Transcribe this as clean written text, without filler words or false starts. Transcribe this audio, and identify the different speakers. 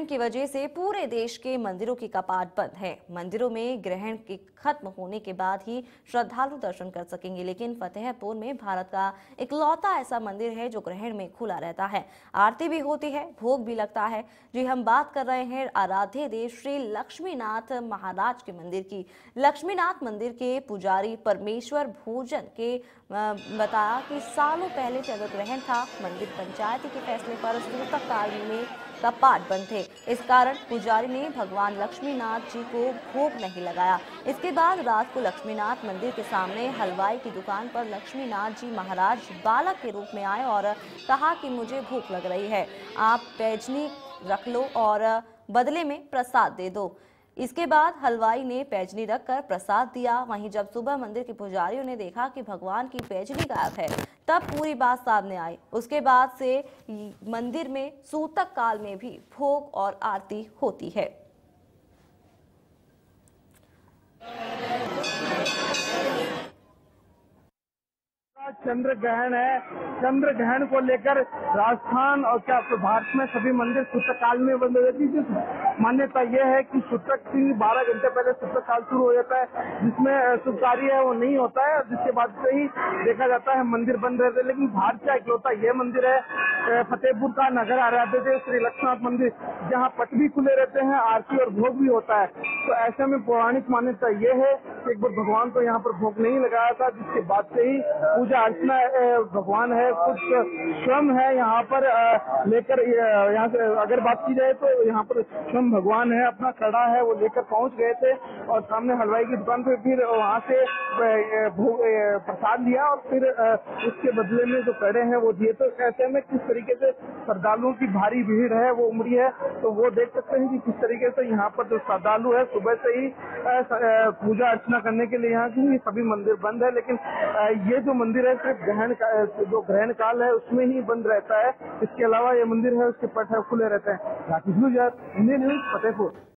Speaker 1: की वजह से पूरे देश के मंदिरों की कपाट बंद है। मंदिरों में ग्रहण के खत्म होने के बाद ही श्रद्धालु दर्शन कर सकेंगे, लेकिन फतेहपुर में भारत का इकलौता ऐसा मंदिर है जो ग्रहण में खुला रहता है। आरती भी होती है, भोग भी लगता है। जी, हम बात कर रहे हैं आराध्य देव श्री लक्ष्मीनाथ महाराज के मंदिर की। लक्ष्मीनाथ मंदिर के पुजारी परमेश्वर भोजन के बताया कि सालों पहले चंद्र ग्रहण था। मंदिर पंचायती के फैसले पर सूतक काल में कपाट बंद थे। इस कारण पुजारी ने भगवान लक्ष्मीनाथ जी को भोग नहीं लगाया। इसके बाद रात को लक्ष्मीनाथ मंदिर के सामने हलवाई की दुकान पर लक्ष्मीनाथ जी महाराज बालक के रूप में आए और कहा कि मुझे भूख लग रही है, आप पैजनी रख लो और बदले में प्रसाद दे दो। इसके बाद हलवाई ने पैजनी रखकर प्रसाद दिया। वहीं जब सुबह मंदिर के पुजारियों ने देखा कि भगवान की पैजनी गायब है, तब पूरी बात सामने आई। उसके बाद से मंदिर में सूतक काल में भी भोग और आरती होती है।
Speaker 2: चंद्र ग्रहण है। चंद्र ग्रहण को लेकर राजस्थान और क्या भारत में सभी मंदिर सूतक काल में बंद हो जाती है। मान्यता यह है कि सूतक से 12 घंटे पहले सूतक काल शुरू हो जाता है, जिसमें शुभ कार्य है वो नहीं होता है, जिसके बाद से ही देखा जाता है मंदिर बंद रहते हैं। लेकिन भारत का इकलौता यह मंदिर है फतेहपुर का नगर आराध्य देव श्री लक्ष्मीनाथ मंदिर, जहाँ पट भी खुले रहते हैं, आरती और भोग भी होता है। तो ऐसे में पौराणिक मान्यता यह है कि एक बार भगवान को यहाँ पर भोग नहीं लगाया था, जिसके बाद से ही पूजा अर्चना भगवान है, कुछ स्वयं है यहाँ पर लेकर, यहाँ से अगर बात की जाए तो यहाँ पर स्वयं भगवान है, अपना कड़ा है वो लेकर पहुंच गए थे और सामने हलवाई की दुकान पे फिर वहाँ से प्रसाद लिया और फिर उसके बदले में जो कड़े हैं वो दिए। तो ऐसे में किस तरीके से श्रद्धालुओं की भारी भीड़ है वो उमड़ी है, तो वो देख सकते हैं कि किस तरीके से यहाँ पर जो श्रद्धालु है सुबह से ही पूजा अर्चना करने के लिए यहाँ की सभी मंदिर बंद है। लेकिन ये जो मंदिर है सिर्फ जो ग्रहण काल है उसमें ही बंद रहता है। इसके अलावा ये मंदिर है उसके पट खुले रहते हैं। Rakesh Indian news Fatehpur.